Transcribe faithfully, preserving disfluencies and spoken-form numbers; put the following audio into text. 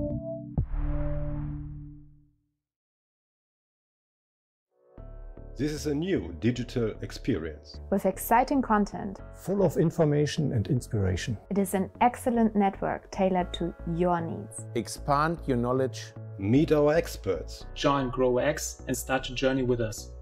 This is a new digital experience. With exciting content, full of information and inspiration. It is an excellent network tailored to your needs. Expand your knowledge. Meet our experts. Join GROHE X and start your journey with us.